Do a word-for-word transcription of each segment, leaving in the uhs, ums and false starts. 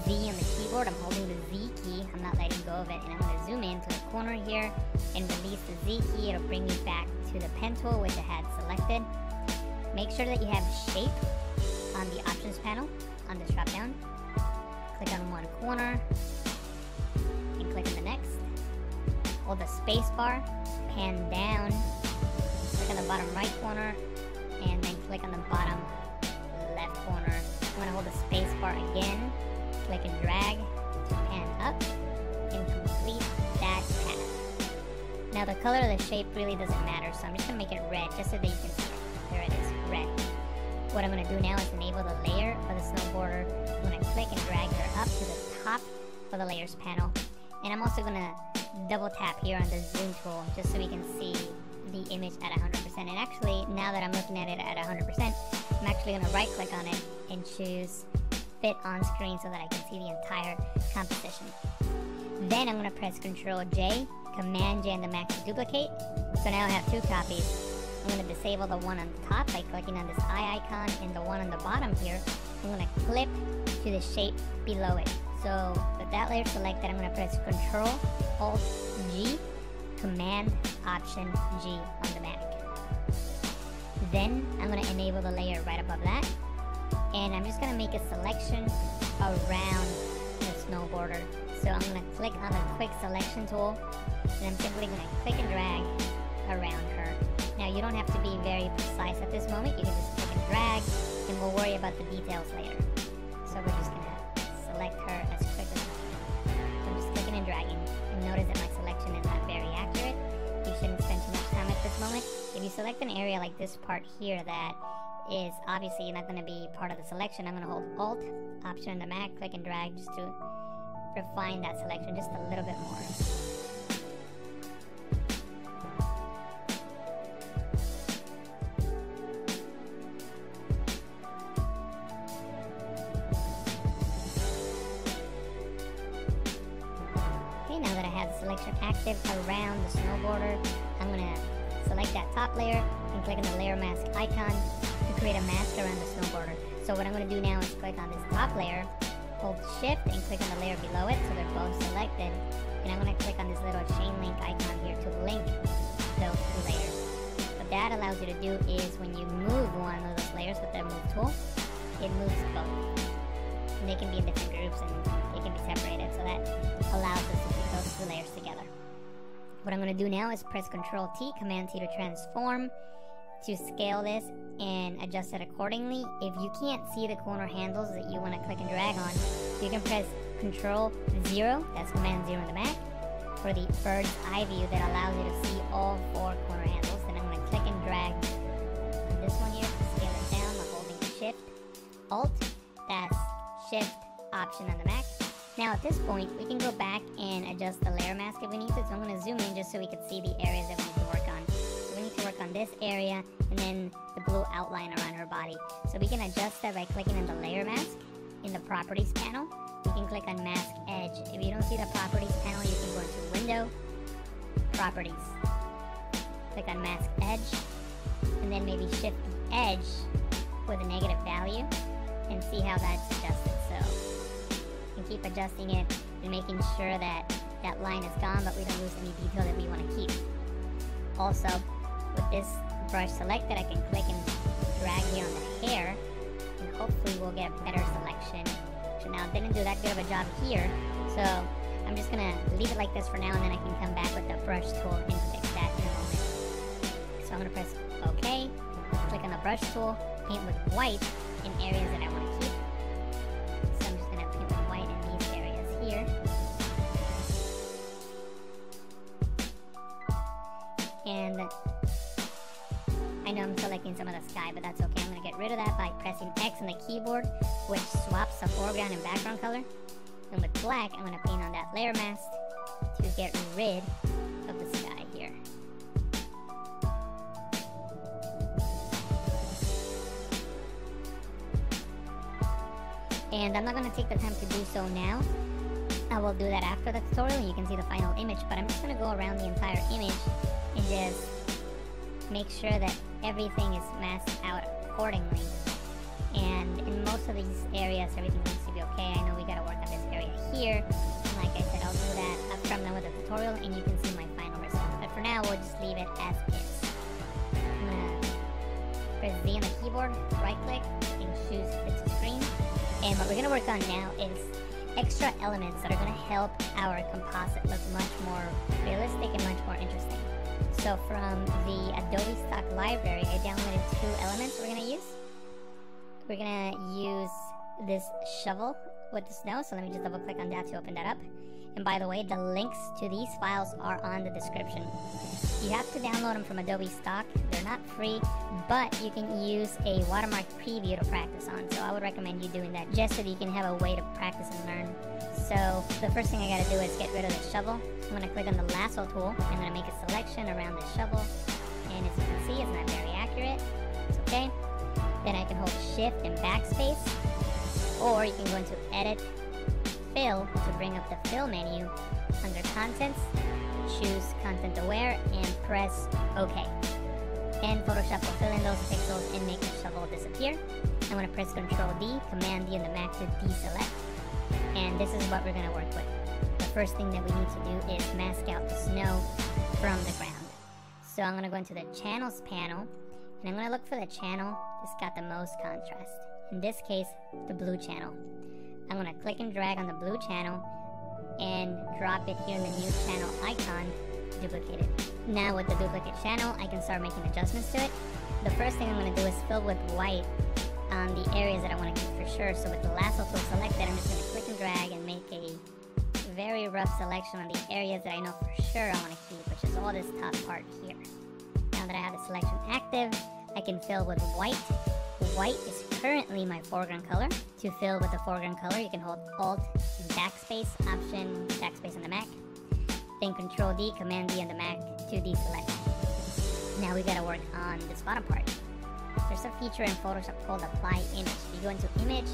Z on the keyboard. I'm holding the Z key. I'm not letting go of it. And I'm going to zoom in to the corner here and release the Z key. It'll bring me back to the pen tool, which I had selected. Make sure that you have shape on the options panel on this drop down. Click on one corner and click on the next. Hold the space bar, pan down, click on the bottom right corner, and then click on the bottom left corner. I'm going to hold the space bar again, click and drag to pan up, and complete that path. Now the color of the shape really doesn't matter, so I'm just going to make it red just so that you can see it. There it is, red. What I'm going to do now is enable the layer of the snowboarder. I'm going to click and drag her up to the top of the layers panel. And I'm also going to double tap here on the zoom tool just so we can see the image at one hundred percent. And actually, now that I'm looking at it at one hundred percent, I'm actually going to right click on it and choose fit on screen so that I can see the entire composition. Then I'm going to press control J, command J on the Mac to duplicate. So now I have two copies. I'm going to disable the one on the top by clicking on this eye icon, and the one on the bottom here, I'm going to clip to the shape below it. So with that layer selected, I'm going to press control alt G, command option G on the Mac. Then I'm going to enable the layer right above that, and I'm just going to make a selection around the snowboarder. So I'm going to click on the quick selection tool, and I'm simply going to click and drag around her. Now you don't have to be very precise at this moment. You can just click and drag, and we'll worry about the details later. So we're just going to select her as quick as possible. So I'm just clicking and dragging, and notice that my selection is not very accurate. You shouldn't spend too much time at this moment. If you select an area like this part here that is obviously not going to be part of the selection, I'm going to hold Alt, Option on the Mac, click and drag just to refine that selection just a little bit more. Now that I have the selection active around the snowboarder, I'm going to select that top layer and click on the layer mask icon to create a mask around the snowboarder. So what I'm going to do now is click on this top layer, hold shift and click on the layer below it so they're both selected, and I'm going to click on this little chain link icon here to link those two layers. What that allows you to do is when you move one of those layers with the move tool, it moves both. And they can be in different groups and they can be separated, so that allows us to keep those two layers together. What I'm going to do now is press control T, command T to transform, to scale this and adjust it accordingly. If you can't see the corner handles that you want to click and drag on, you can press control zero, that's command zero on the Mac, for the bird's eye view that allows you to see all four corner handles. Then I'm going to click and drag on this one here to scale it down by holding shift alt, that's shift option on the Mac. Now at this point, we can go back and adjust the layer mask if we need to. So I'm going to zoom in just so we can see the areas that we need to work on. So we need to work on this area and then the blue outline around her body. So we can adjust that by clicking on the layer mask in the properties panel. We can click on mask edge. If you don't see the properties panel, you can go into window, properties, click on mask edge, and then maybe shift the edge with a negative value and see how that's adjusted. So and keep adjusting it and making sure that that line is gone, but we don't lose any detail that we want to keep. Also, with this brush selected, I can click and drag here on the hair, and hopefully we'll get better selection. So now I didn't do that good of a job here, so I'm just gonna leave it like this for now, and then I can come back with the brush tool and fix that in a moment. So I'm gonna press OK, click on the brush tool, paint with white in areas that I want to keep. So I'm just gonna paint with white in these areas here. And I know I'm selecting some of the sky, but that's okay. I'm going to get rid of that by pressing X on the keyboard, which swaps the foreground and background color. And with black, I'm going to paint on that layer mask to get rid of the sky here. And I'm not going to take the time to do so now. I will do that after the tutorial and you can see the final image, but I'm just going to go around the entire image and just make sure that everything is masked out accordingly. And in most of these areas, everything seems to be okay. I know we gotta work on this here. And like I said, I'll do that after I'm done with the tutorial and you can see my final result. But for now, we'll just leave it as is. I'm gonna press Z on the keyboard, right click, and choose fit to screen. And what we're gonna work on now is extra elements that are gonna help our composite look much more realistic and much more interesting. So from the Adobe stock library, I downloaded two elements we're gonna use. We're gonna use this shovel with the snow, so let me just double click on that to open that up. And by the way, the links to these files are on the description. You have to download them from Adobe stock. They're not free, but you can use a watermark preview to practice on. So I would recommend you doing that just so that you can have a way to practice and learn. So the first thing I gotta do is get rid of the shovel. I'm gonna click on the lasso tool. I'm gonna make a selection around the shovel. And as you can see, it's not very accurate. It's okay. Then I can hold shift and backspace. Or you can go into edit, fill to bring up the fill menu. Under contents, choose content aware and press OK. And Photoshop will fill in those pixels and make the shovel disappear. I'm going to press control D, Command D on the Mac to deselect. And this is what we're going to work with. The first thing that we need to do is mask out the snow from the ground. So I'm going to go into the channels panel and I'm going to look for the channel that's got the most contrast. In this case, the blue channel. I'm going to click and drag on the blue channel and drop it here in the new channel icon, duplicate it. Now with the duplicate channel, I can start making adjustments to it. The first thing I'm going to do is fill with white on the areas that I want to keep for sure. So with the lasso tool selected, I'm just going to click and drag and make a very rough selection on the areas that I know for sure I want to keep, which is all this top part here. Now that I have the selection active, I can fill with white. White is currently my foreground color. To fill with the foreground color, you can hold Alt and Backspace, Option, Backspace on the Mac. Then Control D, Command D on the Mac to deselect. Now we gotta work on this bottom part. There's a feature in Photoshop called Apply Image. You go into Image,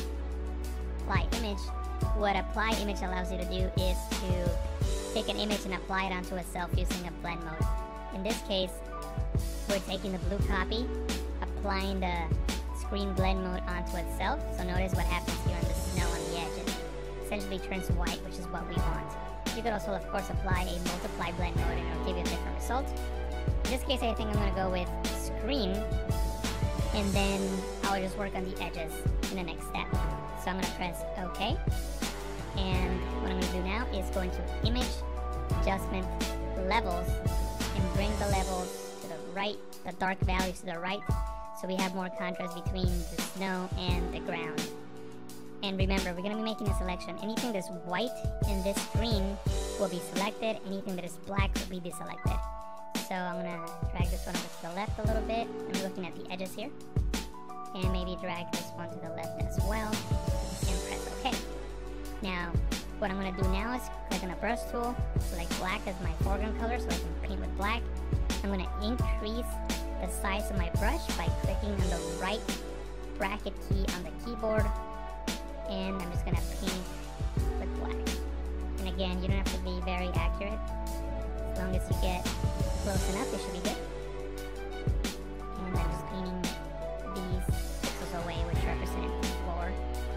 Apply Image. What Apply Image allows you to do is to take an image and apply it onto itself using a blend mode. In this case, we're taking the blue copy, applying the screen blend mode onto itself. So notice what happens here on the snow on the edges. Essentially turns white, which is what we want. You could also, of course, apply a multiply blend mode and it'll give you a different result. In this case, I think I'm going to go with screen, and then I'll just work on the edges in the next step. So I'm going to press OK. And what I'm going to do now is go into Image, Adjustment, Levels, and bring the levels to the right, the dark values to the right, so we have more contrast between the snow and the ground. And remember, we're going to be making a selection. Anything that's white in this screen will be selected. Anything that is black will be deselected. So I'm going to drag this one over to the left a little bit. I'm looking at the edges here. And maybe drag this one to the left as well. And press OK. Now, what I'm going to do now is click on the brush tool, select black as my foreground color so I can paint with black. I'm going to increase the size of my brush by clicking on the right bracket key on the keyboard. And I'm just going to paint with black. And again, you don't have to be very accurate. As long as you get close enough, it should be good. And I'm just painting these pixels away, which represent the floor.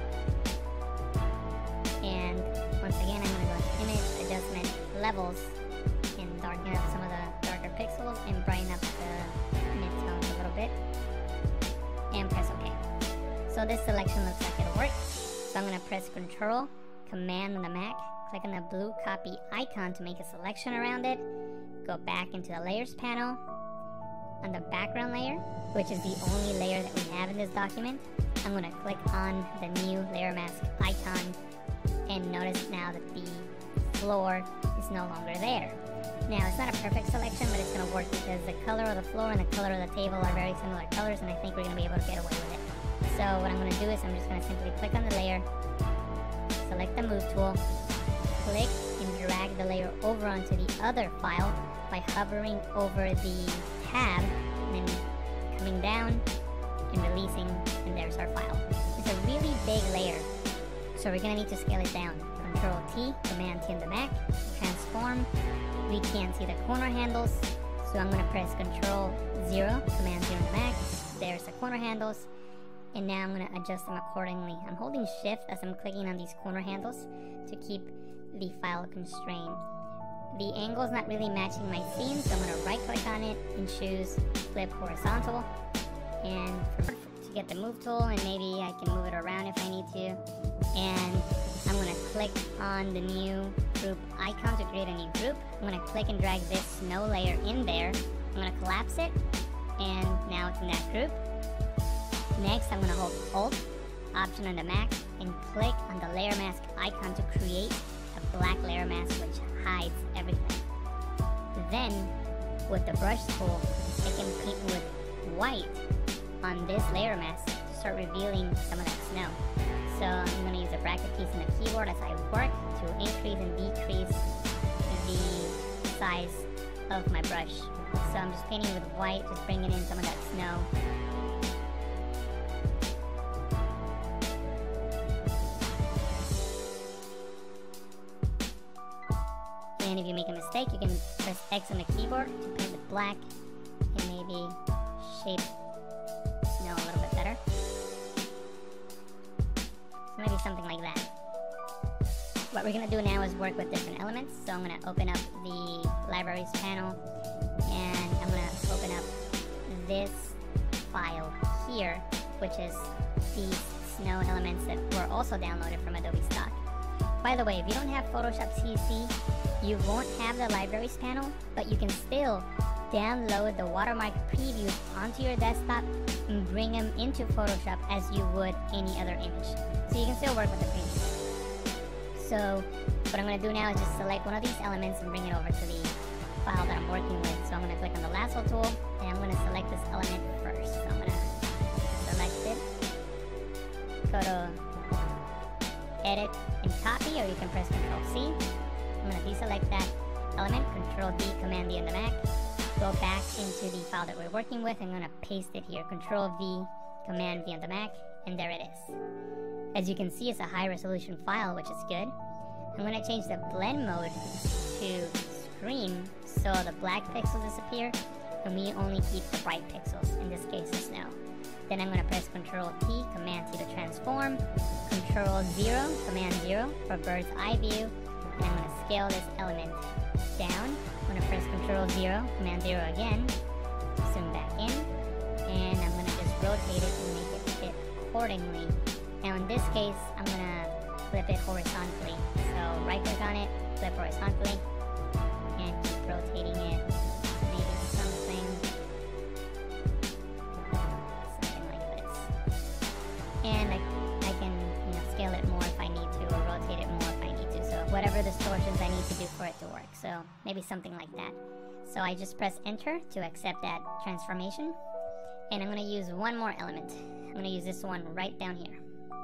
And once again, I'm going to go into Image, Adjustment, Levels, and darken up some of the darker pixels and brighten up the midtones a little bit. And press OK. So this selection looks like it'll work. So I'm going to press Control, Command on the Mac, click on the blue copy icon to make a selection around it, go back into the Layers panel, on the background layer, which is the only layer that we have in this document. I'm going to click on the new layer mask icon, and notice now that the floor is no longer there. Now, it's not a perfect selection, but it's going to work because the color of the floor and the color of the table are very similar colors, and I think we're going to be able to get away with it. So what I'm going to do is I'm just going to simply click on the layer, select the move tool, click and drag the layer over onto the other file by hovering over the tab and then coming down and releasing, and there's our file. It's a really big layer, so we're going to need to scale it down. Control T, Command T on the Mac, transform. We can't see the corner handles, so I'm going to press Control zero, Command zero on the Mac. There's the corner handles. And now I'm going to adjust them accordingly. I'm holding shift as I'm clicking on these corner handles to keep the file constrained. The angle is not really matching my scene, so I'm going to right click on it and choose flip horizontal. And for, to get the move tool, and maybe I can move it around if I need to. And I'm going to click on the new group icon to create a new group. I'm going to click and drag this snow layer in there. I'm going to collapse it, and now it's in that group. Next, I'm going to hold Alt, Option on the Mac, and click on the layer mask icon to create a black layer mask which hides everything. Then, with the brush tool, I can paint with white on this layer mask to start revealing some of that snow. So I'm going to use the bracket keys on the keyboard as I work to increase and decrease the size of my brush. So I'm just painting with white, just bringing in some of that snow. And if you make a mistake, you can press X on the keyboard to paint with black and maybe shape snow a little bit better. So maybe something like that. What we're going to do now is work with different elements. So I'm going to open up the libraries panel, and I'm going to open up this file here, which is these snow elements that were also downloaded from Adobe Stock. By the way, if you don't have Photoshop C C, you won't have the libraries panel, but you can still download the watermark previews onto your desktop and bring them into Photoshop as you would any other image. So you can still work with the previews. So what I'm going to do now is just select one of these elements and bring it over to the file that I'm working with. So I'm going to click on the lasso tool, and I'm going to select this element first. So I'm going to select it, go to Edit and Copy, or you can press Control C. I'm going to deselect that element, Control D, Command D on the Mac, go back into the file that we're working with. I'm going to paste it here, Control V, Command V on the Mac, and there it is. As you can see, it's a high resolution file, which is good. I'm going to change the blend mode to screen so the black pixels disappear and we only keep the bright pixels, in this case the snow. Then I'm going to press Control T, Command T to transform, Control zero, Command zero for bird's eye view, and I'm going to scale this element down. I'm going to press Control zero, Command zero again, zoom back in, and I'm going to just rotate it and make it fit accordingly. Now in this case, I'm going to flip it horizontally. So right click on it, flip horizontally, and keep rotating it. Maybe something, something like this. And I, I can you know, scale it more if I need to, or rotate it more if I need to. So whatever distortions I need to do for it to work. So maybe something like that. So I just press Enter to accept that transformation. And I'm going to use one more element. I'm going to use this one right down here.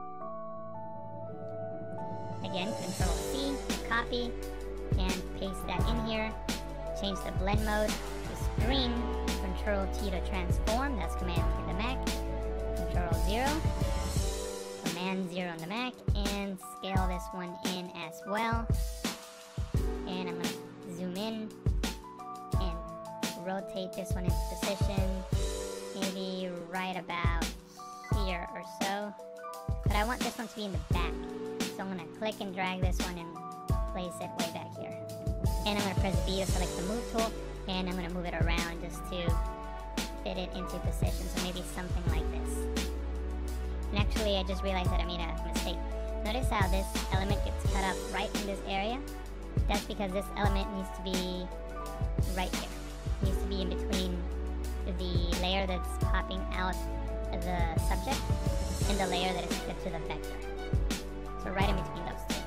Again, Control C, copy, and paste that in here. Change the blend mode to screen. Control T to transform. That's Command T on the Mac. Control zero. Command zero on the Mac. And scale this one in as well. And I'm going to zoom in and rotate this one into position. Maybe right about here or so. But I want this one to be in the back. So I'm going to click and drag this one and place it way back here. And I'm going to press B to select the move tool, and I'm going to move it around just to fit it into position, so maybe something like this. And actually, I just realized that I made a mistake. Notice how this element gets cut up right in this area? That's because this element needs to be right here. It needs to be in between the layer that's popping out of the subject and the layer that is fit to the vector. So right in between those two.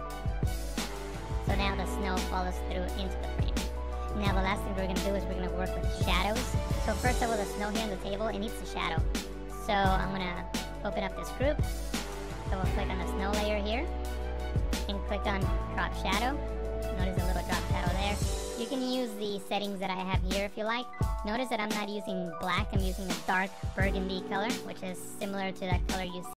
So now the snow follows through into the frame. Now the last thing we're going to do is we're going to work with shadows. So first of all, the snow here on the table, it needs a shadow. So I'm going to open up this group. So we'll click on the snow layer here. And click on Drop Shadow. Notice a little drop shadow there. You can use the settings that I have here if you like. Notice that I'm not using black, I'm using a dark burgundy color, which is similar to that color you see